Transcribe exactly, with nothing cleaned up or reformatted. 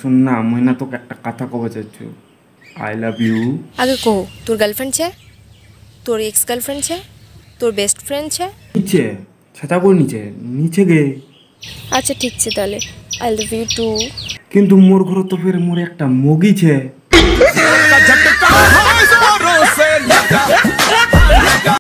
सुन ना मैं ना तो একটা কথা কব চাচ্ছু आई लव यू आगे कहो तोर गर्लफ्रेंड छे तोर एक्स गर्लफ्रेंड छे तोर बेस्ट फ्रेंड छे नीचे छता को नीचे नीचे गे अच्छा ठीक छे ताले आई लव यू टू কিন্তু মোর ঘর তো ফের মোর একটা মগি ছে